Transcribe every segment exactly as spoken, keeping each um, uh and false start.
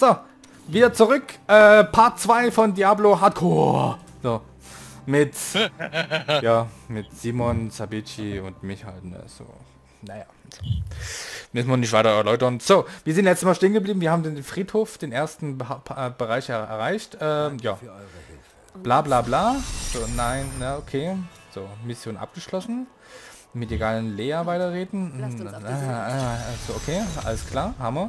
So, wieder zurück. Äh, Part zwei von Diablo Hardcore. So, mit, ja, mit Simon, Sabici und mich halt, ne, so, naja. Müssen wir nicht weiter erläutern. So, wir sind letztes Mal stehen geblieben. Wir haben den Friedhof, den ersten Be äh, Bereich er erreicht. Ähm, ja, bla bla bla. So, nein, na, okay. So, Mission abgeschlossen. Mit der geilen Lea weiterreden. Hm, ah, ah, also okay, alles klar, Hammer.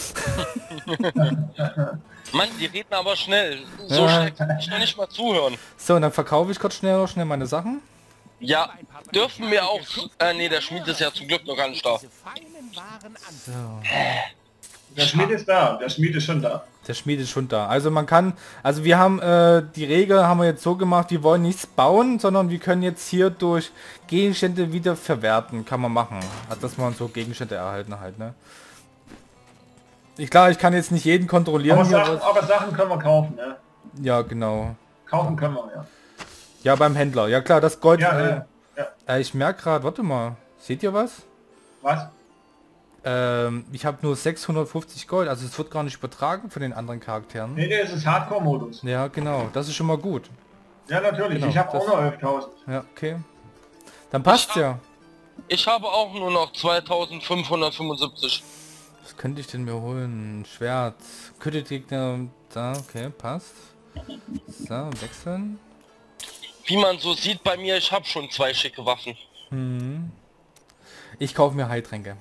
Mann, die reden aber schnell. So Ja. schnell kann ich noch nicht mal zuhören. So, und dann verkaufe ich kurz schnell noch schnell meine Sachen. Ja, dürfen wir auch... Äh, nee, der Schmied ist ja zum Glück noch gar nicht da. So. Der Schmied ist da, der Schmied ist schon da. Der Schmied ist schon da. Also man kann, also wir haben äh, die Regel haben wir jetzt so gemacht, wir wollen nichts bauen, sondern wir können jetzt hier durch Gegenstände wieder verwerten, kann man machen. Hat dass man so Gegenstände erhalten halt, ne? Ich klar, ich kann jetzt nicht jeden kontrollieren. Aber, Hier, Sachen, was, aber Sachen können wir kaufen, ne? ja, genau. Kaufen können wir, ja. Ja, beim Händler. Ja klar, das Gold. Ja, äh, ja, ja. Äh, ich merke gerade, warte mal, seht ihr was? Was? Ähm, ich habe nur sechshundertfünfzig Gold, also es wird gar nicht übertragen von den anderen Charakteren. Nee, nee, es ist Hardcore-Modus. Ja, genau, das ist schon mal gut. Ja, natürlich, Genau, ich habe das- auch noch elftausend. Ja, okay. Dann passt Ich ja. Ich habe auch nur noch zweitausendfünfhundertfünfundsiebzig. Was könnte ich denn mir holen? Ein Schwert. Könnte Gegner da, okay, passt. So, wechseln. Wie man so sieht bei mir, ich habe schon zwei schicke Waffen. Hm. Ich kaufe mir Heiltränke.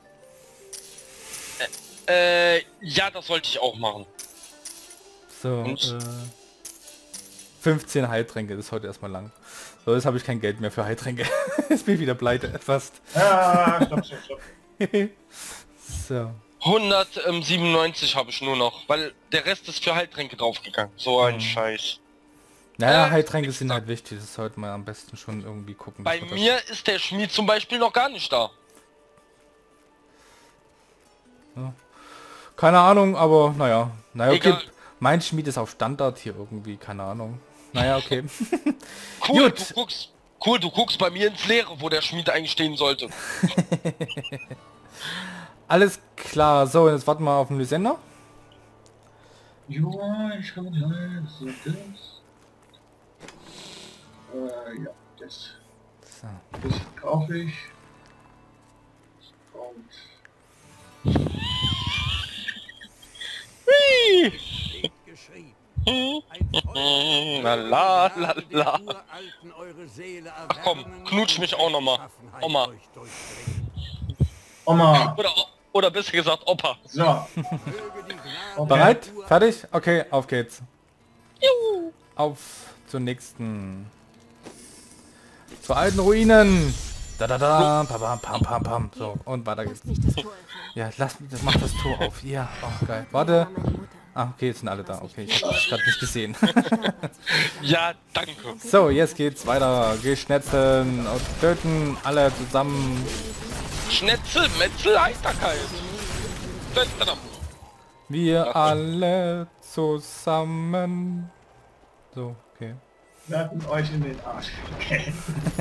Äh, ja, das sollte ich auch machen. So, Und? äh, fünfzehn Heiltränke, das ist heute erstmal lang. So, jetzt habe ich kein Geld mehr für Heiltränke. Jetzt bin ich wieder pleite, fast. Ja, stopp, stopp, stopp. So. hundertsiebenundneunzig habe ich nur noch, weil der Rest ist für Heiltränke draufgegangen. So ein Mhm. Scheiß. Naja, Äh, Heiltränke sind halt wichtig, das sollte man am besten schon irgendwie gucken. Bei dass man mir ist der Schmied zum Beispiel noch gar nicht da. Das, keine Ahnung, aber naja. Naja, okay. Egal. Mein Schmied ist auf Standard hier irgendwie, keine Ahnung. Naja, okay. Cool, Gut. du guckst. Cool, du guckst bei mir ins Leere, wo der Schmied eigentlich stehen sollte. Alles klar, so, jetzt warten wir auf den Lysender. Ja, ich habe so das. Äh, ja, das. So. Das kaufe ich. Und La la la la. Ach komm, knutsch mich auch noch mal. Oma. Oma. Oder, oder besser gesagt Opa. So. Okay. Bereit? Fertig? Okay, auf geht's. Auf zur nächsten. Zur alten Ruinen. Da da da, pam pam pam pam pam. So, und weiter geht's. Ja, lass das macht das Tor auf. Ja, oh geil. Warte. Ah, okay, jetzt sind alle da. Okay, ich habe das gerade nicht gesehen. Ja, danke. So, jetzt geht's weiter. Geschnetzeln und töten alle zusammen. Schnetzel, Metzel, Heiterkeit. Wir alle zusammen. So, okay. Werfen euch in den Arsch. Okay.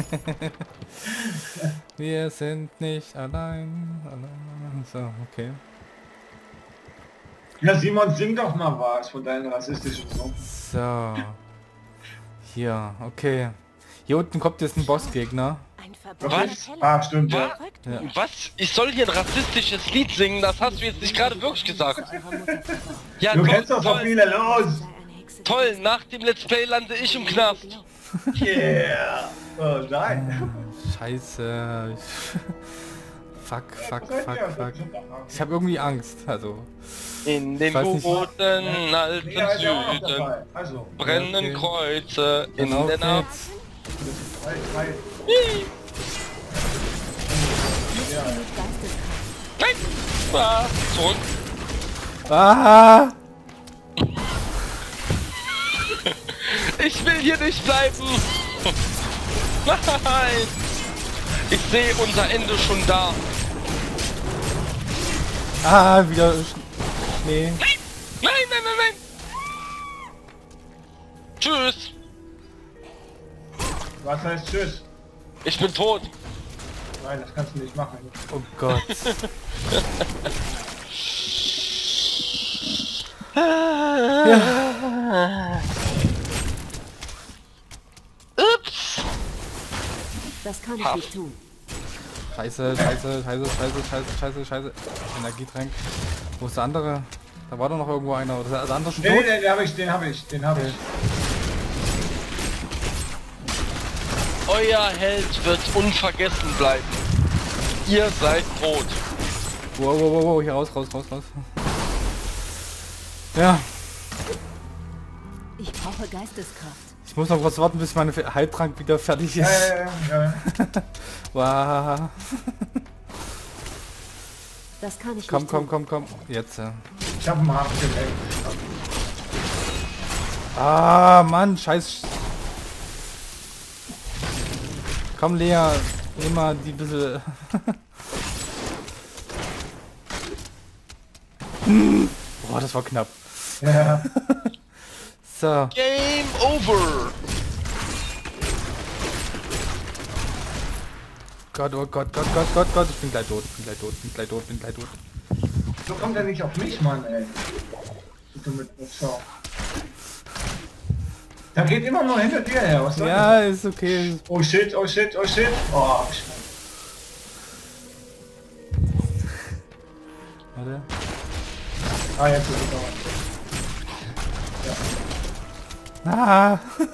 Wir sind nicht allein. allein. So, okay. Ja, Simon, sing doch mal was von deinen rassistischen Songs. So. Hier, okay. Hier unten kommt jetzt ein Bossgegner. Was? Ah, stimmt, ja. Ja. Was? Ich soll hier ein rassistisches Lied singen? Das hast du jetzt nicht gerade wirklich gesagt. Ja, Du toll, kennst doch so toll, viele, los! toll. Nach dem Let's Play lande ich im Knast. Yeah! Oh, nein. Scheiße. Fuck, fuck, fuck, fuck. Ich habe irgendwie Angst. Also. In dem weiß nicht. guten alten Ja, ist ja auch noch Süden dabei. Also, brennen Okay. Kreuze in Genau der Nacht. geht's. drei, drei. Nein! Ah, zurück. Ah! Ich will hier nicht bleiben. Nein! Ich sehe unser Ende schon da. Ah, wieder Sch Schnee. Nein! Nein, nein, nein, nein! Tschüss! Was heißt tschüss? Ich bin tot. Nein, das kannst du nicht machen. Oh Gott. Ja. Ups. Das kann ich Paff. nicht tun. Scheiße, scheiße, scheiße, scheiße, scheiße, scheiße, scheiße. Energietränk. Wo ist der andere? Da war doch noch irgendwo einer. Oder ist der andere schon Nee, tot? nee, den habe ich, den habe ich, den habe ich. Euer Held wird unvergessen bleiben. Ihr seid tot. Wow, wow, wow, wow, hier raus, raus, raus, raus. Ja, Ich brauche Geisteskraft. ich muss noch kurz warten, bis meine Heiltrank wieder fertig ist. Ja, ja, ja, ja. Wow. Das kann ich Komm, nicht komm, tun. komm, komm. Jetzt. äh. Ich habe einen Haken gelegt. Ah, Mann, scheiß. Komm, Lea, nimm mal die bisschen. Boah, das war knapp. Ja. So. Game over. Gott, oh Gott, Gott, Gott, Gott, Gott. Ich bin gleich tot, ich bin gleich tot, bin gleich tot, bin gleich tot. So kommt er nicht auf mich, Mann, ey. Du mit Schau. Da geht immer nur hinter dir her, was soll Ja, ist okay. das? Oh shit, oh shit, oh shit. Oh, Warte. ah, jetzt ist es aber. Ah.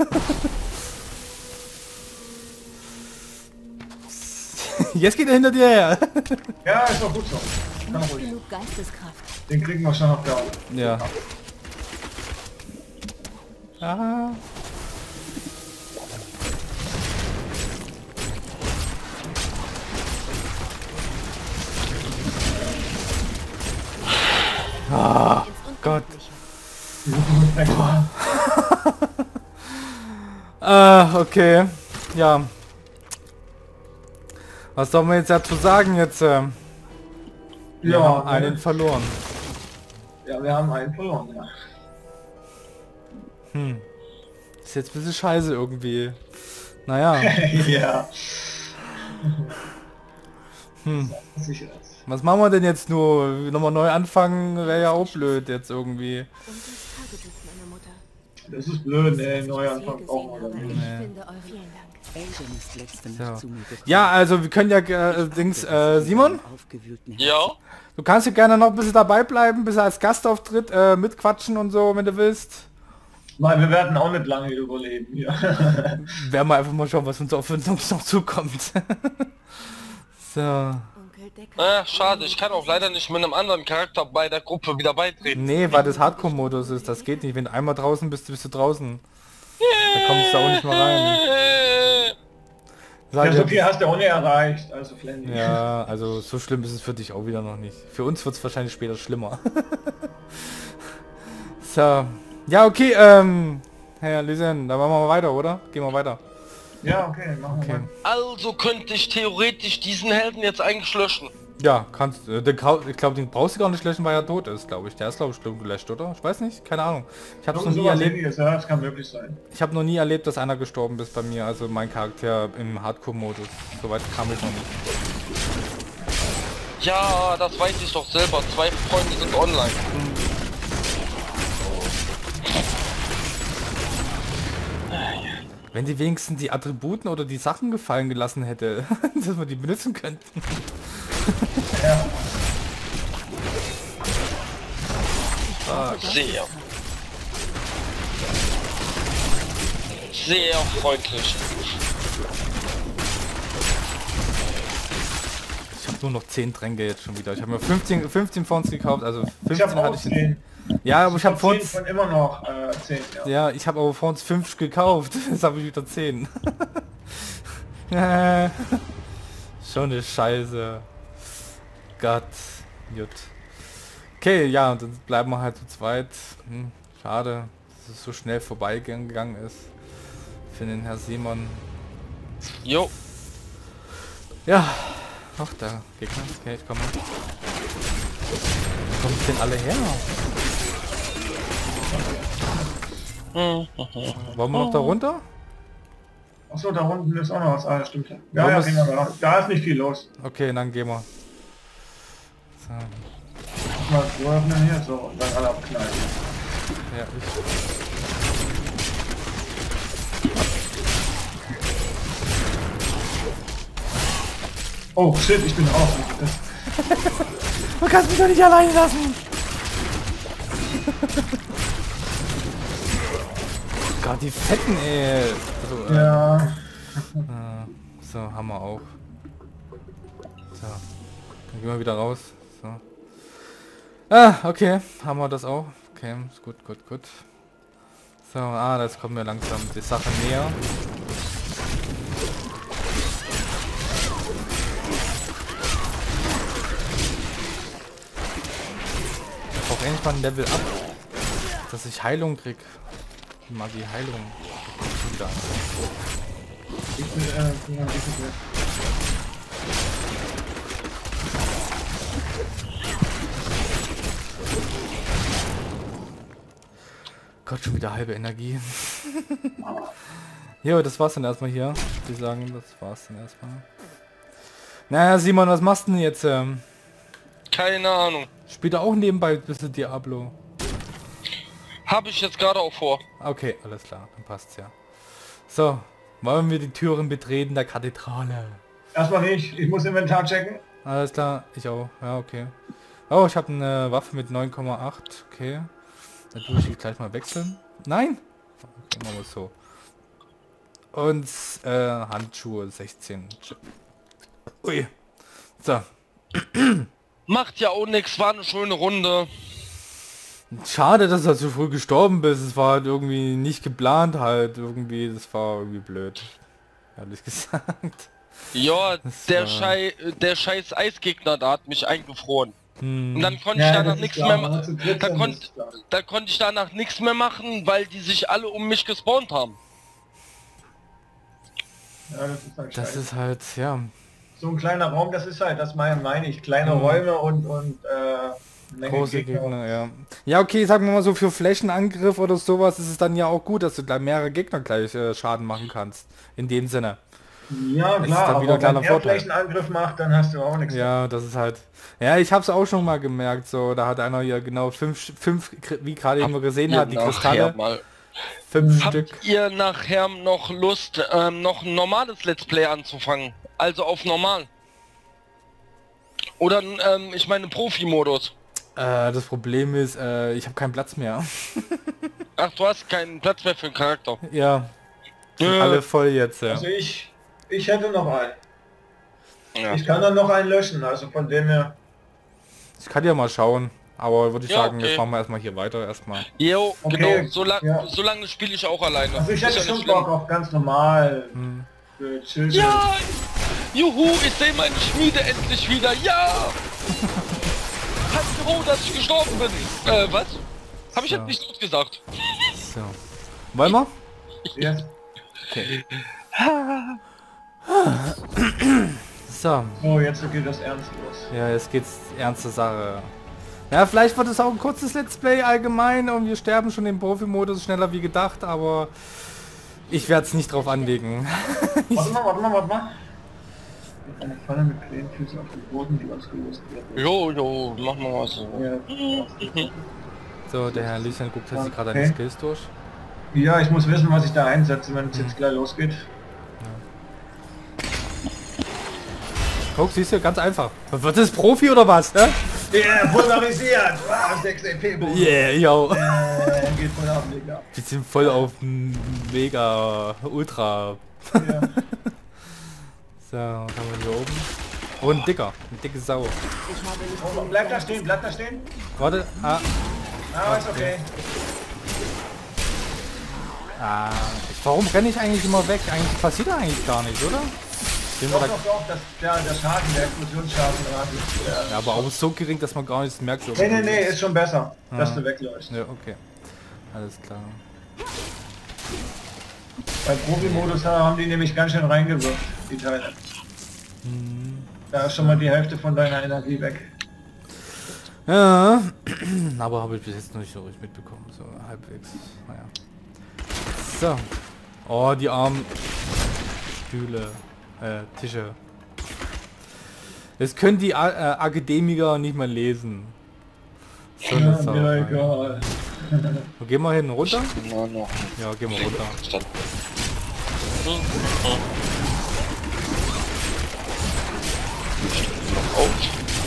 Jetzt geht er hinter dir her. Ja, ist doch gut so. Kann Nicht ruhig. genug Geisteskraft. Den kriegen wir schon noch da. Ja. Ah. Ah, Ins Gott. Unendliche. Ah, okay. Ja. Was soll man jetzt dazu sagen jetzt? äh? Wir Ja, haben einen ne? verloren. Ja, wir haben einen verloren, ja. Hm. Ist jetzt ein bisschen scheiße irgendwie. Naja. Ja. Hm. Sicher. Was machen wir denn jetzt nur? Nochmal neu anfangen wäre ja auch blöd jetzt irgendwie. Und das Tagebuch meiner Mutter. Das ist blöd, ey. Ich Neuanfang gesehen brauchen wir habe, doch ich nicht. Nee. finde eure vielen Dank. Asian ist letzte So. Nacht zu mir gekommen. Ja, also wir können ja äh, Dings, äh, Simon, Aufgewühlten Ja. du kannst ja gerne noch ein bisschen dabei bleiben, bis er als Gastauftritt äh, mitquatschen und so, wenn du willst. Weil wir werden auch nicht lange überleben hier. Werden wir einfach mal schauen, was uns auf uns noch zukommt. So. Onkel Decker. Ah, schade, ich kann auch leider nicht mit einem anderen Charakter bei der Gruppe wieder beitreten. Nee, weil das Hardcore-Modus ist, das geht nicht. Wenn du einmal draußen bist, bist du draußen. Da kommst du auch nicht mehr rein. Sag Ja, jetzt- so viel hast du auch nicht erreicht, also Flanny. Ja, also so schlimm ist es für dich auch wieder noch nicht. Für uns wird es wahrscheinlich später schlimmer. So. Ja, okay, ähm... Herr Lysen, dann machen wir mal weiter, oder? Gehen wir weiter. Ja, okay, machen wir Okay. mal. Also könnte ich theoretisch diesen Helden jetzt eigentlich löschen. Ja, kannst äh, den, Kau- ich glaube, den brauchst du gar nicht löschen, weil er tot ist, glaube ich. Der ist, glaube ich, stumm gelöscht, oder? Ich weiß nicht, keine Ahnung. Ich habe noch Irgend nie sowas erlebt. Ähnliches, ja, das kann möglich sein. Ich habe noch nie erlebt, dass einer gestorben ist bei mir, also mein Charakter im Hardcore-Modus. Soweit kam ich noch nicht. Ja, das weiß ich doch selber. Zwei Freunde sind online. Wenn die wenigstens die Attributen oder die Sachen gefallen gelassen hätte, dass wir die benutzen könnten. Ja. Sehr. Sehr freundlich. Ich habe nur noch zehn Tränke jetzt schon wieder. Ich habe mir fünfzehn, fünfzehn von uns gekauft, also Ich fünfzehn habe hatte auch ich. zehn. Ja, aber ich habe vor zehn uns. von immer noch äh, zehn, ja. Ja, ich habe aber vor uns fünf gekauft. Jetzt habe ich wieder zehn. Äh, Schon eine Scheiße. Gott. Gut. Okay, ja, und dann bleiben wir halt zu zweit. Hm, schade, dass es so schnell vorbeigegangen ist. Für den Herr Simon. Jo. Ja. Ach, der Gegner. Okay, ich komme. Wo kommen die denn alle her? Wollen wir noch da runter? Achso, da unten ist auch noch was. Ah, stimmt. Ja, Wollen ja, wir's- gehen wir da. Da ist nicht viel los. Okay, dann gehen wir. So. Mal so öffnen hier, so, und dann alle abknallen. Ja, ich. Oh shit, ich bin raus. Das, Du kannst mich doch nicht allein lassen! Gott, die Fetten, ey! So, äh, ja. äh, so, haben wir auch. So. Dann gehen wir wieder raus. So. Ah, okay. Haben wir das auch. Okay, ist gut, gut, gut. So, ah, das kommt mir langsam die Sache näher. Ich brauche endlich mal ein Level up, dass ich Heilung krieg. Mal die Heilung. Wieder. Ich bin, äh, bin mal richtig weg. Gott, schon wieder halbe Energie. Jo, das war's dann erstmal hier. Ich würde sagen, das war's dann erstmal. Naja, Simon, was machst du denn jetzt? Ähm, Keine Ahnung. spielt er auch nebenbei ein bisschen Diablo? Habe ich jetzt gerade auch vor. Okay, alles klar, dann passt's ja. So, wollen wir die Türen betreten der Kathedrale? Erstmal nicht, ich muss Inventar checken. Alles klar, ich auch. Ja, okay. Oh, ich habe eine Waffe mit neun Komma acht. Okay. Dann tue ich die gleich mal wechseln. Nein! Okay, machen wir es so. Und äh, Handschuhe sechzehn. Ui. So. Macht ja auch nichts, war eine schöne Runde. Schade, dass er zu früh gestorben bist. Es war halt irgendwie nicht geplant halt. Irgendwie, das war irgendwie blöd. Ehrlich gesagt. Ja, Das der war- Schei der scheiß Eisgegner da hat mich eingefroren. Hm. Und dann konnte Ja, ich das danach ist nichts klar, mehr wenn man zu dritt machen. Da, sind, konnt, ist klar. da konnte ich danach nichts mehr machen, weil die sich alle um mich gespawnt haben. Ja, das ist halt Das scheiße. ist halt, ja. So ein kleiner Raum, das ist halt, das meine meine ich. Kleine Mhm. Räume und, und äh, eine Menge Große Gegner. Gegner, ja. Ja, okay, sagen wir mal so, für Flächenangriff oder sowas ist es dann ja auch gut, dass du gleich mehrere Gegner gleich äh, Schaden machen kannst. In dem Sinne. Ja, ist klar, dann wieder aber ein kleiner wenn er Vorteil. Flächenangriff macht, dann hast du auch nichts. Ja, das ist halt... Ja, ich hab's auch schon mal gemerkt, so, da hat einer hier genau fünf, fünf wie gerade eben gesehen Ihr hat, die nachher Kristalle, mal. fünf Habt Stück. ihr nachher noch Lust, ähm, noch ein normales Let's Play anzufangen? Also auf normal. Oder ähm, ich meine Profi-Modus. Äh, das Problem ist, äh, ich habe keinen Platz mehr. Ach, du hast keinen Platz mehr für den Charakter. Ja, sind Äh. alle voll jetzt, ja. Also ich, ich hätte noch einen. Ja. Ich kann dann noch einen löschen, also von dem her. Ich kann ja mal schauen, aber würde ich Ja, sagen, okay. jetzt machen wir erstmal hier weiter erstmal. Jo, Okay, genau. So, lang, ja. so lange spiele ich auch alleine. Also ich Ist hätte ja schon nicht Bock schlimm. auf ganz normal. Hm. Für Chill. Ja! Juhu, ich sehe meine Schmiede endlich wieder. Ja! Hat froh, dass ich gestorben bin. Äh, was? Habe ich So. jetzt nicht gut gesagt. So. Wollen wir? Yes. Okay. So. So, jetzt geht das ernst los. Ja, jetzt geht's ernste Sache. Ja, vielleicht wird es auch ein kurzes Let's Play allgemein und wir sterben schon im Profi-Modus schneller wie gedacht, aber ich werde es nicht drauf anlegen. Warte mal, warte mal, warte mal. Eine Falle mit kleinen Füßen auf dem Boden, die ausgelöst wird. Jo, jo, machen wir mal so. Ja, So, der Herr Lieschen guckt jetzt gerade Okay. deine Skills durch. ja, ich muss wissen, was ich da einsetze, wenn es jetzt gleich losgeht. Guck, siehst du, ganz einfach. Wird das Profi oder was? Ne? Yeah, polarisiert! Wow, sechs A P Bonus. Yeah, yo. Äh, geht voll ab, Digga. Wir sind voll auf dem Mega Ultra. Ja. So, was haben wir hier oben? Oh, ein dicker, ein dicke Sau. Ich habe nicht Oh, viel bleib da stehen, bleib da stehen. Warte, ah, Ah, ist okay. ah. Warum renne ich eigentlich immer weg? Eigentlich passiert da eigentlich gar nichts, oder? Bin Doch, wir da, doch, doch, das, der, der Schaden, der Explosionsschaden gerade ist. Der, ja, aber auch so gering, dass man gar nichts merkt. So nee, nee, nee, ist schon besser, dass Ah. du wegläufst. Ja, okay. Alles klar. Bei Profi-Modus haben die nämlich ganz schön reingewirkt, die Teile. Hm. Da ist schon mal die Hälfte von deiner Energie weg. Ja, aber habe ich bis jetzt noch nicht so richtig mitbekommen, so halbwegs. Naja. So. Oh, die armen Stühle, äh, Tische. Das können die A äh, Akademiker nicht mal lesen. So eine Ja, Sau, mir ey. egal. Gehen wir hin runter? Na, noch. Ja, gehen wir runter. Stand. Hm, hm. Noch auf.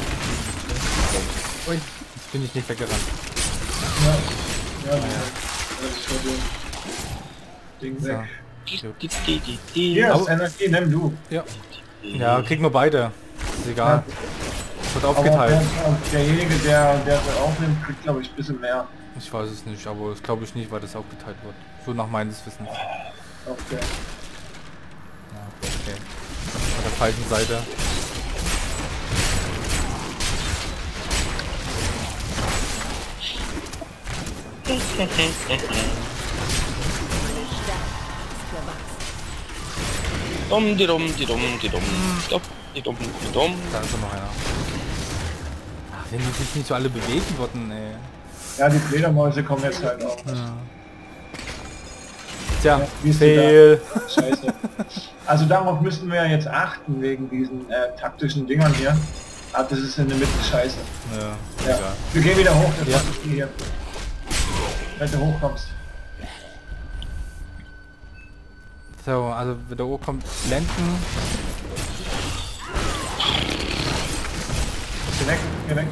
Ui, jetzt bin ich nicht weggerannt. Ja, ja, ja. Das ist schon so. Ding So. weg. Die, die, die, die. Hier Aber- ist Energie, nimm du. Ja. Ja, kriegen wir beide. Ist egal. Wird Aber aufgeteilt. der, derjenige, der, der das aufnimmt, kriegt glaube ich ein bisschen mehr. Ich weiß es nicht, aber das glaube ich nicht, weil das aufgeteilt wird. So nach meines Wissens. Okay. Ja, okay. Auf der falschen Seite. Dumm, die dumm, die dumm, die dumm, Stopp, die dumm, die dumm. Da ist doch noch einer. Ach, wenn die sich nicht so alle bewegen würden, ey. Ja, die Fledermäuse kommen jetzt halt auch. Tja, wie ist die Fehl. Scheiße. Also darauf müssten wir jetzt achten, wegen diesen äh, taktischen Dingern hier. Ah, das ist in der Mitte scheiße. Ja, Ja. egal. Wir gehen wieder hoch, das Ja. ist die hier. Wenn du hochkommst. So, also wieder hoch kommt blenden. Geh weg, geh weg.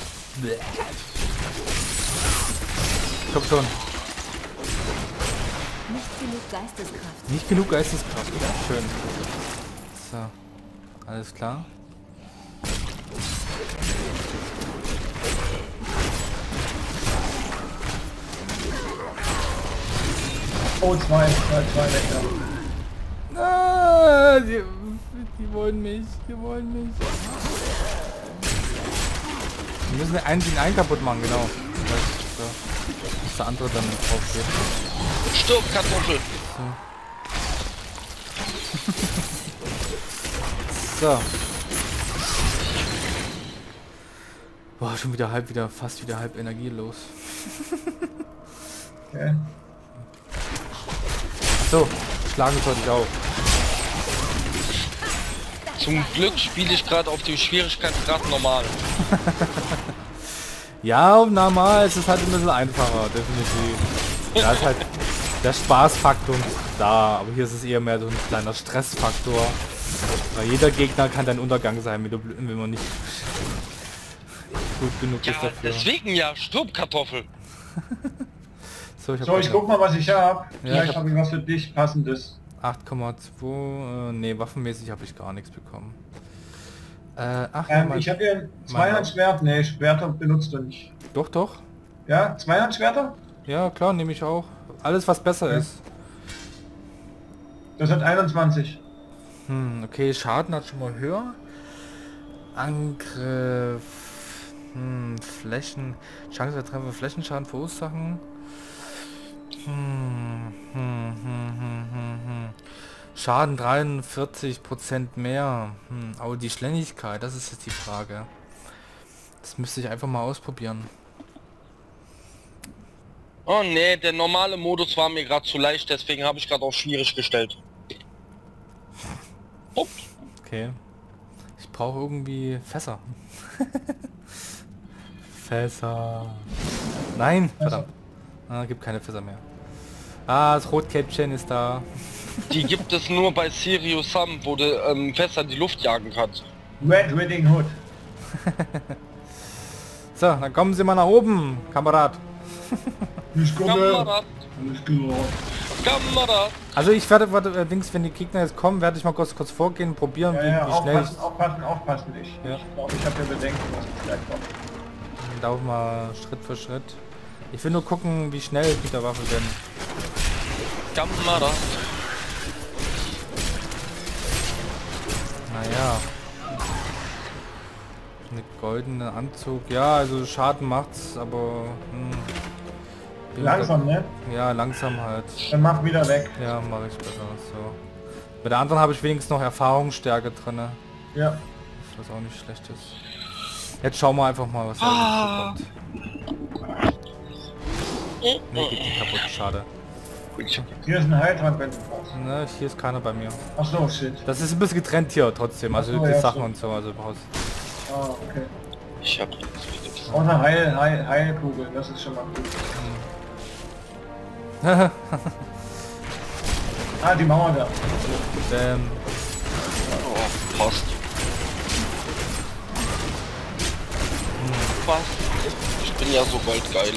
Komm schon. Nicht genug Geisteskraft. Nicht genug Geisteskraft. Schön. So, alles klar. Oh, zwei, zwei, zwei weg. Ja. Ah, die, die wollen mich, die wollen mich. Wir müssen einen, den einen kaputt machen, genau. Das, so, dass der andere dann drauf geht. Stirb, Kartoffel. So. Boah, schon wieder halb, wieder fast wieder halb Energie los. Okay. So, schlagen sollte ich auch. Zum Glück spiele ich gerade auf dem Schwierigkeitsgrad normal. Ja, auf normal ist es halt ein bisschen einfacher, definitiv. Da ist halt der Spaßfaktor nicht da, aber hier ist es eher mehr so ein kleiner Stressfaktor. Weil jeder Gegner kann dein Untergang sein, wenn, du, wenn man nicht gut genug Ja, ist dafür. deswegen ja, stirb, Kartoffel. So, ich, hab So, ich guck mal, was ich habe. Ja, ich Vielleicht hab- habe ich was für dich passendes. acht Komma zwei, äh, nee, waffenmäßig habe ich gar nichts bekommen. Äh, ach, Ähm, mal- ich habe hier ein Zweihandschwert. Nee, Schwerter benutzt du nicht. Doch, doch. Ja, Zweihandschwerter? Ja, klar, nehme ich auch. Alles, was besser Ja. ist. Das hat einundzwanzig. Hm, okay, Schaden hat schon mal höher. Angriff. Hm, Flächen. Chance der Treffer Flächenschaden verursachen. Hm, hm, hm, hm, hm, hm. Schaden dreiundvierzig Prozent mehr. Hm, aber die Schnelligkeit, das ist jetzt die Frage. Das müsste ich einfach mal ausprobieren. Oh nee, der normale Modus war mir gerade zu leicht, deswegen habe ich gerade auf schwierig gestellt. Ups. Okay. Ich brauche irgendwie Fässer. Fässer. Nein, verdammt. Ah, gibt keine Fässer mehr. Ah, das Rotkäppchen ist da. Die gibt es nur bei Sirius Sam, wo du ähm, fest an die Luft jagen kannst. Red Riding Hood. So, dann kommen Sie mal nach oben, Kamerad. Ich komme. Kamerad, Alles klar. Kamerad. Also ich werde, warte, äh, Dings, wenn die Gegner jetzt kommen, werde ich mal kurz kurz vorgehen, probieren, Ja, wie, ja, wie schnell aufpassen, aufpassen, aufpassen. Ich, Ja. ich glaube, ich habe ja Bedenken, was jetzt gleich kommt. ich laufe mal Schritt für Schritt. Ich will nur gucken, wie schnell ich mit der Waffe bin. Kamerad. Naja. Eine goldene Anzug. Ja, also Schaden macht's, aber... Hm, bin Langsam, ne? grad- Ja, langsam halt. Dann mach wieder weg. Ja, mache ich besser. So. Bei der anderen habe ich wenigstens noch Erfahrungsstärke drin. Ja. Was auch nicht schlecht ist. Jetzt schauen wir einfach mal, was da Ah. kommt. Ne, geht nicht kaputt. Schade. Hier ist ein Heiltrank, wenn du brauchst. Ne, hier ist keiner bei mir. Ach so, shit. Das ist ein bisschen getrennt hier trotzdem. Also Ach so, die ja, Sachen so. und so. Also brauchst Ah, okay. Ich hab jetzt wieder Außer Heil, Heil, Heilkugeln, das ist schon mal gut. Ah, die Mauer da. ähm, Oh, passt. Was? Ich bin ja so bald geil.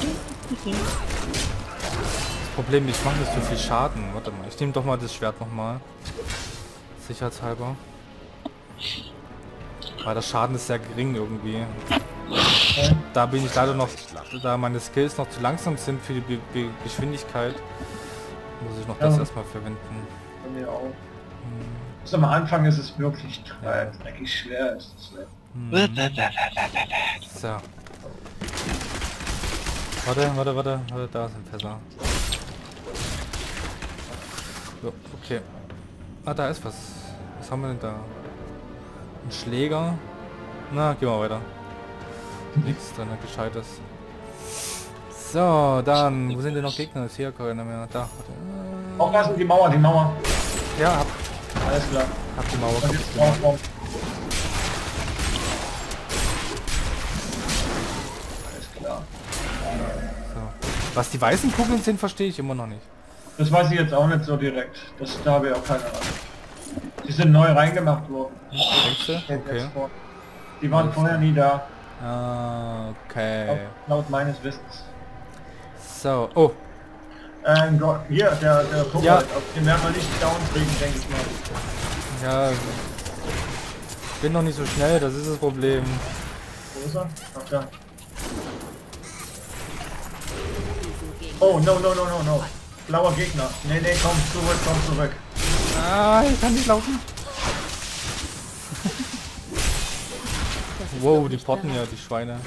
das Problem, ich mache nicht so viel Schaden. Warte mal, ich nehme doch mal das Schwert nochmal. Sicherheitshalber. Weil der Schaden ist sehr gering irgendwie. Da bin ich leider noch, da meine Skills noch zu langsam sind für die Be Be Geschwindigkeit, muss ich noch das Ja. erstmal verwenden. Bei mir auch. Also am Anfang ist es wirklich dreckig schwer. Ist es schwer. So. Warte, warte, warte, warte, da sind Fässer. So, okay. Ah, da ist was. Was haben wir denn da? Ein Schläger. Na, gehen wir weiter. Nichts drin, gescheites. So, dann, wo sind denn noch Gegner? Ist hier keiner mehr. Da. Warte. Aufpassen, die Mauer, die Mauer. Ja, hab, Alles klar. hab die Mauer Und kaputt jetzt gemacht. drauf, drauf. Alles klar. So. Was die weißen Kugeln sind, verstehe ich immer noch nicht. Das weiß ich jetzt auch nicht so direkt. Das da habe ich auch keine Ahnung. Die sind neu reingemacht worden. Denkst du? Jetzt Okay. vor- Die waren vorher nie da. Ah, Laut, okay. laut meines Wissens. So, oh. Ähm, Gott, hier, der, der Kobold, Ja. auf den werden wir nicht down kriegen, denke ich mal. Ja, ich bin noch nicht so schnell, das ist das Problem. Wo ist er? Ach da. Oh, no, no, no, no, no. Blauer Gegner. Nee, nee, komm zurück, komm zurück. Ah, ich kann nicht laufen. Wow, die potten ja, die Schweine.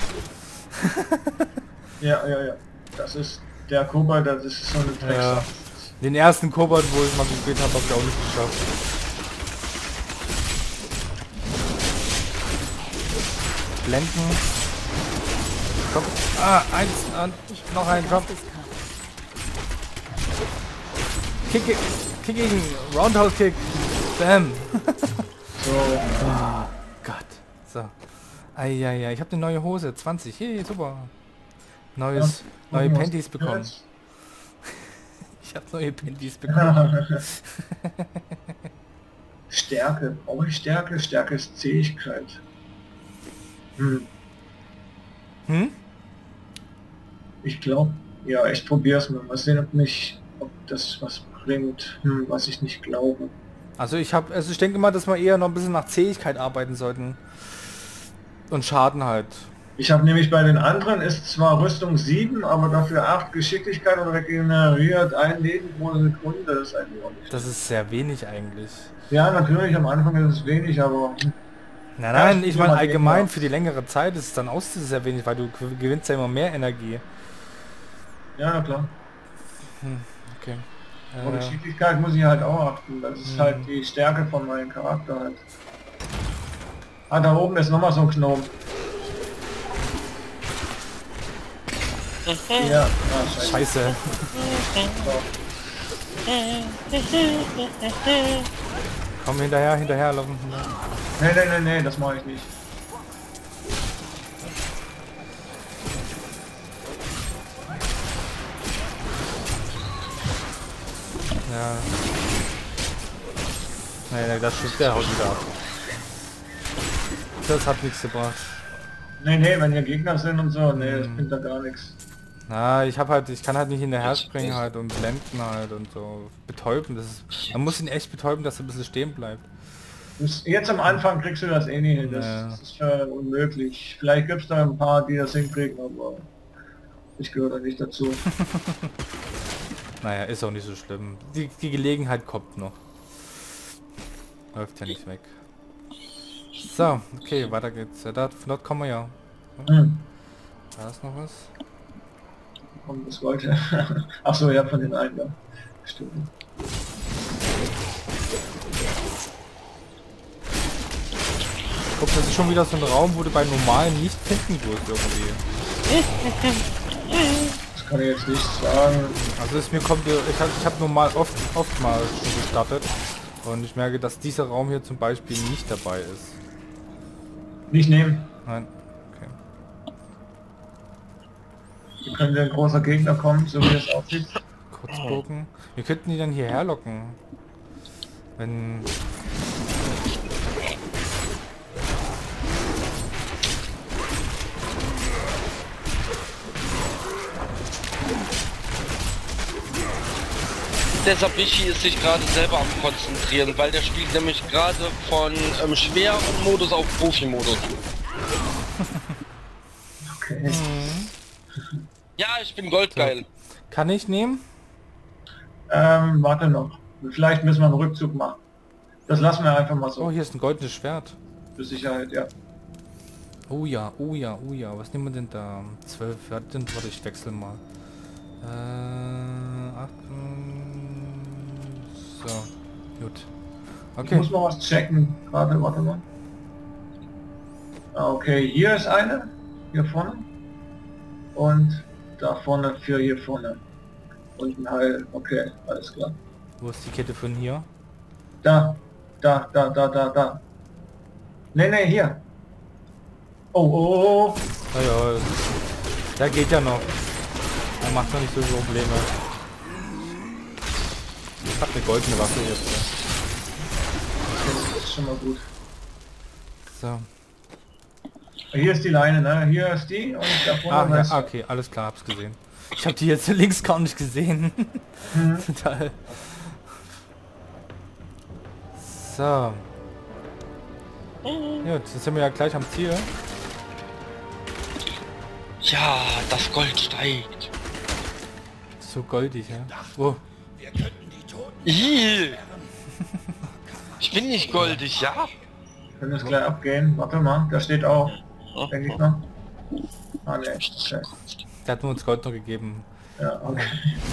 Ja, ja, ja. Das ist der Kobold, das ist so eine Ja. Drecksache. Den ersten Kobold, wo ich mal gespielt habe, habe ich auch nicht geschafft. Blenden. Komm. Ah, eins, an, noch ein Drop. Kick, Kicking, Roundhouse Kick. Bam. So, Oh Gott. So. Eieiei, ich habe eine neue Hose. zwanzig. Hey, super. Neues, Ja, neue was Panties bekommen. jetzt? Ich habe neue Panties bekommen. Stärke. Brauche ich Stärke? Stärke ist Zähigkeit. Hm. Hm? Ich glaube, ja, ich probiere es mal. Mal sehen, ob mich, ob das was bringt, hm, was ich nicht glaube. Also ich habe, also ich denke mal, dass wir eher noch ein bisschen nach Zähigkeit arbeiten sollten. Und Schaden halt. Ich habe nämlich bei den anderen ist zwar Rüstung sieben, aber dafür acht Geschicklichkeit und regeneriert ein Leben pro Sekunde. Das ist eigentlich auch nicht. Das ist sehr wenig eigentlich. Ja, natürlich, am Anfang ist es wenig, aber Nein, nein, Ja, ich meine mal allgemein gehen, für die längere Zeit ist es dann auch sehr wenig, weil du gew- gewinnst ja immer mehr Energie. ja, na klar. Okay. Und Äh, Geschicklichkeit muss ich halt auch achten. Das ist halt die Stärke von meinem Charakter halt. Ah, da oben ist nochmal so ein Gnome. Ja, ah, scheiße. Scheiße. Komm hinterher, hinterher laufen. Nee, nee, nee, nee, das mache ich nicht. Ja. Nee, nee, das schießt der haut wieder ab. Das hat nichts gebracht. Nee, nee, wenn hier Gegner sind und so, nee, das bringt da gar nichts. Na, ich habe halt, ich kann halt nicht hinterher springen halt und blenden halt und so betäuben. Das ist, man muss ihn echt betäuben, dass er ein bisschen stehen bleibt. Das- Jetzt am Anfang kriegst du das eh nie hin, das, Ja. das ist äh, unmöglich. Vielleicht gibt es da ein paar, die das hinkriegen, aber ich gehöre da nicht dazu. Naja, ist auch nicht so schlimm. Die, die Gelegenheit kommt noch. Läuft ja nicht weg. So, okay, weiter geht's. Ja, da, von dort kommen wir ja. Hm. Da ist noch was. Und das wollte. Ach so, ja, von den einen da. Stimmt. Guck, das ist schon wieder so ein Raum, wo du bei normalen nicht finden wirst irgendwie. Das kann ich jetzt nicht sagen. Also es mir kommt, ich habe ich hab normal oft, oft mal schon gestartet und ich merke, dass dieser Raum hier zum Beispiel nicht dabei ist. Nicht nehmen. Nein. Okay. Hier könnte ein großer Gegner kommen, so wie es aussieht. Kurzbogen. Wir könnten die dann hierher locken. Wenn... Der Sabichi ist sich gerade selber am konzentrieren, weil der spielt nämlich gerade von ähm, schweren Modus auf Profi-Modus. Okay. Ja, ich bin goldgeil. Kann ich nehmen? Ähm, warte noch. Vielleicht müssen wir einen Rückzug machen. Das lassen wir einfach mal so. Oh, hier ist ein goldenes Schwert. Für Sicherheit, ja. Oh ja, oh ja, oh ja. Was nehmen wir denn da? zwölf. Ja, dann warte, ich wechsel mal. Äh, acht, so, gut. Ich Okay. muss mal was checken. Gerade, warte mal. Ah, okay, hier ist eine. Hier vorne. Und da vorne für hier vorne. Und ein Heil. Okay, alles klar. Wo ist die Kette von hier? Da. Da, da, da, da, da. Nee, nee, hier. Oh, oh, oh. Ah ja, da geht ja noch. Er macht doch nicht so viele Probleme. Ich hab eine goldene Waffe jetzt. Das ist schon mal gut. So. Hier ist die Leine, ne? Hier ist die und da vorne Ah, ist... ja, okay, alles klar, hab's gesehen. Ich habe die jetzt links gar nicht gesehen. Mhm. Total. So. Ja, jetzt sind wir ja gleich am Ziel. Ja, das Gold steigt. So goldig, ja. Oh. Ih. Ich bin nicht goldig, ja? Wir können jetzt gleich abgehen. Warte mal, da steht auch. Denke ich mal. Ah, ne. Okay. Der hat nur uns Gold noch gegeben. Ja, okay.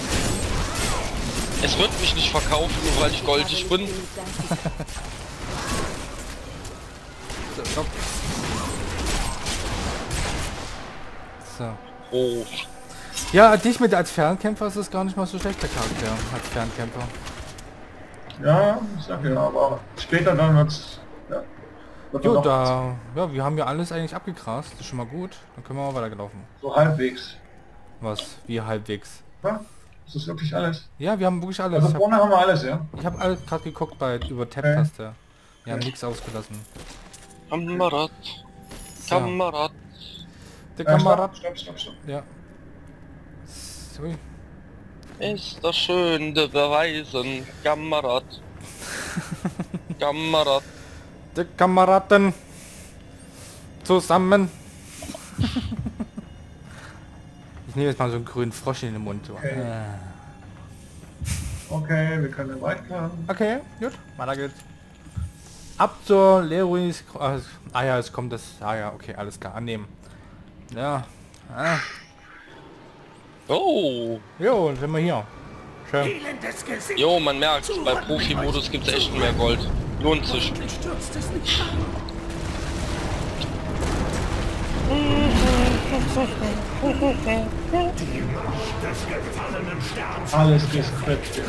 Es wird mich nicht verkaufen, nur weil ich goldig bin. So, stopp. So. Oh. Ja, dich mit als Fernkämpfer ist es gar nicht mal so schlecht, der Charakter als Fernkämpfer. Ja, ich sag ja, aber später dann wird's... Ja, wird Jo, noch da, ja, wir haben ja alles eigentlich abgegrast, das ist schon mal gut. Dann können wir mal weitergelaufen. so halbwegs. Was? Wie halbwegs? Ja, das ist wirklich alles. Ja, wir haben wirklich alles. Also Ich habe vorne haben wir alles, ja. hab alles gerade geguckt bei über Tab-Taste. Wir haben nichts ausgelassen. Kamerad. So. Kamerad. Der Äh, Kamerad. Stopp, stopp, stopp. Ja. Sorry. Ist das schön, der Beweisen. Kamerad. Kamerad. Die Kameraden zusammen. Ich nehme jetzt mal so einen grünen Frosch in den Mund. So. Okay. Äh. Okay, wir können weiter. Okay, gut, weiter geht's. Ab zur Leroy's... Ah, ah ja, es kommt das... Ah ja, okay, alles klar, annehmen. Ja. Ah. Oh. Jo, sind wir hier. Schön. Jo, man merkt, bei Profi-Modus gibt es echt mehr Gold. Lohnt sich. Alles gescriptet.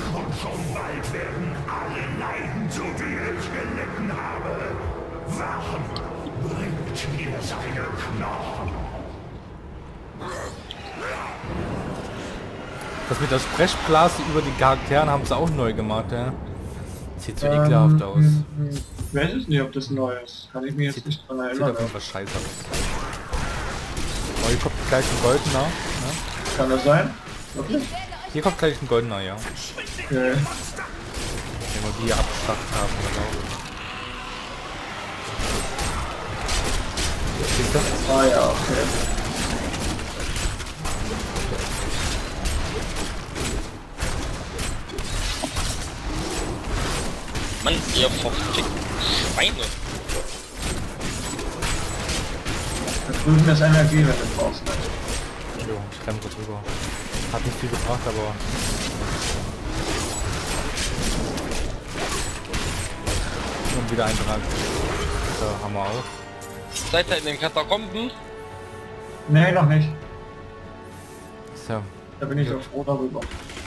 Das mit der Sprechblase über die Charakteren haben sie auch neu gemacht, ja. Sieht so ekelhaft aus. Ähm, Ich weiß es nicht, ob das neu ist. Kann ich mir jetzt Sieht, nicht dran sieht erinnern. auf jeden Fall scheiße aus. Oh, hier kommt gleich ein goldener. Ne? Kann das sein? Wirklich? Hier kommt gleich ein goldener, ja. Okay. Wenn wir die hier abgeschlachtet haben, genau. Siehst du? Ah ja, okay. Mann, ihr verfickten Schweine. Da drüben ist Energie, wenn du brauchst. Ne? Jo, ich renne kurz rüber. Hat nicht viel gebracht, aber... Und wieder ein Drang. So, haben wir auch. Seid ihr in den Katakomben? Nee, noch nicht. So, Da bin ich auch froh darüber.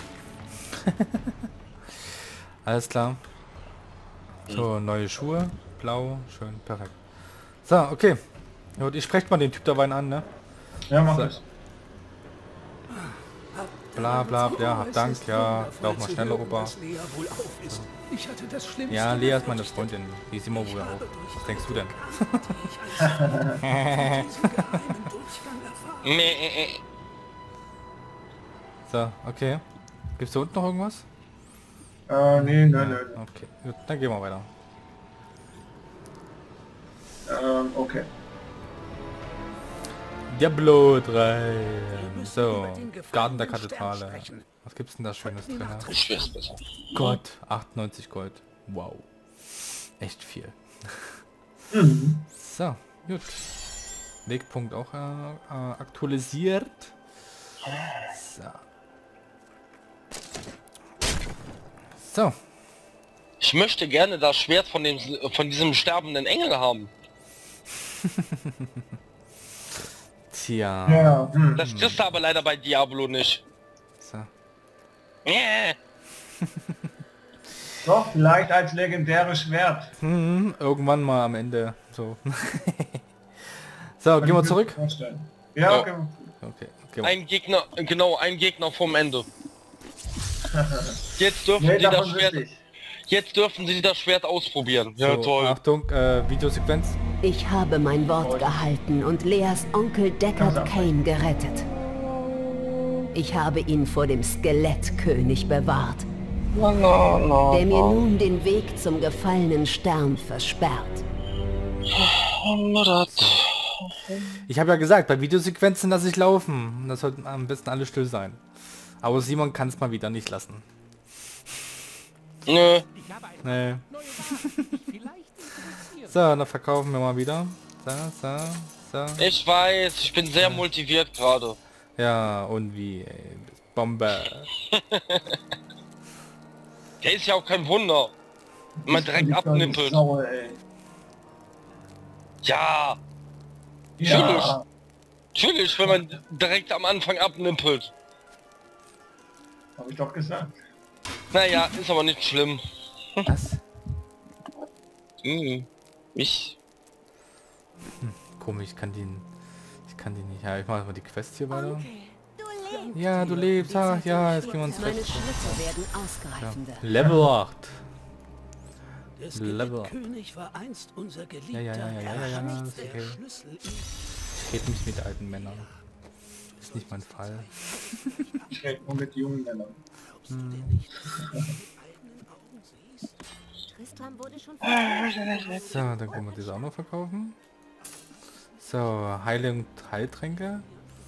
alles klar. So, neue Schuhe. Blau, schön, perfekt. So, okay. Gut, ich spreche mal den Typ da Wein an, ne? Ja, mach So. das. Bla bla bla, Dank, ja, lauf mal schneller, Opa. Ja, Lea ist meine Freundin, die ist immer wohl auch. Was denkst du denn? So, okay. Gibt's da unten noch irgendwas? Äh, nee, nein, nein. Okay, gut, dann gehen wir weiter. Ähm, okay. Diablo drei. So, Garten der Kathedrale. Was gibt's denn da Schönes drin? Ich weiß besser. Gott, achtundneunzig Gold. Wow. Echt viel. Mhm. So, gut. Wegpunkt auch äh, äh, aktualisiert. So. So. Ich möchte gerne das Schwert von dem von diesem sterbenden Engel haben. Tja. Ja, hm. Das kriegst du aber leider bei Diablo nicht. So. Yeah. Doch, vielleicht als legendäres Schwert. Hm, irgendwann mal am Ende. So. So, Kann gehen ich wir mir zurück. vorstellen. Ja, Ja. okay. Okay, okay. Ein Gegner, genau, ein Gegner vom Ende. Jetzt dürfen Nee, sie das davon Schwert, wüsste ich. jetzt dürfen sie das Schwert ausprobieren. Ja, So, toll. Achtung, äh, Videosequenz. Ich habe mein Wort gehalten und Leas Onkel Deckard Ganz Cain gerettet. Ich habe ihn vor dem Skelettkönig bewahrt, Na, na, na, der mir na. nun den Weg zum gefallenen Stern versperrt. Na, das- Ich habe ja gesagt, bei Videosequenzen lasse ich laufen. Das sollten am besten alle still sein. Aber Simon kann es mal wieder nicht lassen. Nö. Nee. So, dann verkaufen wir mal wieder. So, so, so. Ich weiß, ich bin sehr motiviert gerade. Ja, und wie, ey. Bombe. Der ist ja auch kein Wunder. wenn Man direkt abnippelt. Sauer, ey. Ja, Ja. natürlich, wenn man direkt am Anfang abnippelt. Hab ich doch gesagt. Naja, ist aber nicht schlimm. Was? Hm. Ich. Komisch, ich kann die... Ich kann die nicht... Ja, ich mache mal die Quest hier weiter. Okay, du lebst. Ja, du lebst. Ach, ja, jetzt gehen wir uns Meine weg. Schritte werden ausgreifender. Level acht. Der Level. Skelettkönig war einst unser geliebter Ja, ja, ja, ja, ja, ja, ja, Herr. ist Der okay. Schlüssel Ich rede nicht mit alten Männern. Ist nicht mein Fall. Ich rede nur mit jungen Männern. Tristram wurde schon So, dann können wir diese auch noch verkaufen. So, Heilung, Heiltränke.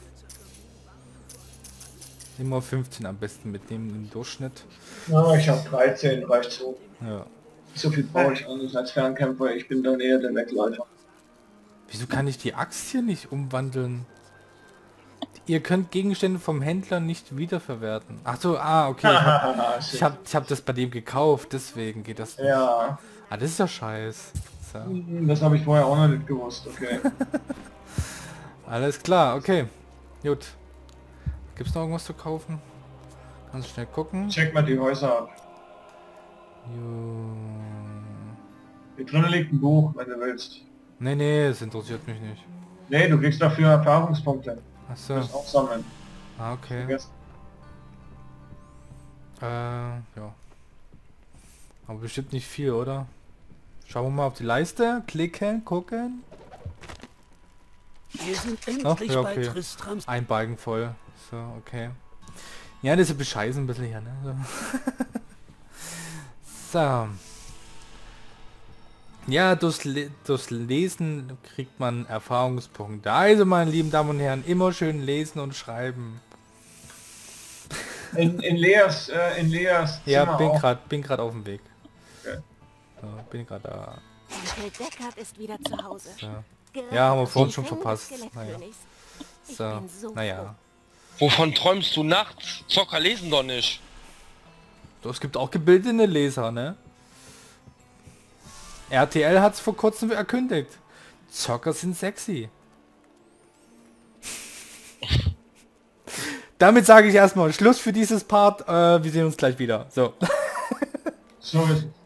Immer fünfzehn am besten mitnehmen im Durchschnitt. Ja, ich habe dreizehn, reicht so. Ja. So viel brauche ich auch nicht als Fernkämpfer. Ich bin dann eher der Wegläufer. Wieso kann ich die Axt hier nicht umwandeln? Ihr könnt Gegenstände vom Händler nicht wiederverwerten. Ach so, ah, okay. Ich hab, ich hab, ich hab das bei dem gekauft, deswegen geht das nicht. Ja, Ah, das ist ja scheiß. So. das habe ich vorher auch noch nicht gewusst. Okay. Alles klar, okay. Gut. Gibt's noch irgendwas zu kaufen? Kannst du schnell gucken. Check mal die Häuser ab. Jo. Hier drinnen liegt ein Buch, wenn du willst. Nee, nee, das interessiert mich nicht. Nee, du kriegst dafür Erfahrungspunkte. Ach so. Du musst auch sammeln. Ah, okay. Vergessen. Äh, ja. Aber bestimmt nicht viel, oder? Schauen wir mal auf die Leiste. Klicken, gucken. Wir sind Ach, endlich ja, bei okay. Tristrams. Ein Balken voll. So, okay. Ja, das ist bescheißen ein bisschen hier, ne? So. So. Ja, durchs, Le durchs Lesen kriegt man Erfahrungspunkte. Also, meine lieben Damen und Herren, immer schön lesen und schreiben. In, in Leas, äh, in Leas Ja, Zimmer bin auch. gerade bin gerade auf dem Weg. Okay. So, bin gerade da. Onkel Deckard ist wieder zu Hause. So. Gerade Ja, haben wir aus vorhin dem schon Gefängnis verpasst. des Skelettkönigs. Ich So, bin so naja. Wovon träumst du nachts? Zocker lesen doch nicht. So, es gibt auch gebildete Leser, ne? R T L hat es vor kurzem erkündigt. Zocker sind sexy. Damit sage ich erstmal Schluss für dieses Part. Äh, wir sehen uns gleich wieder. So. So ist es.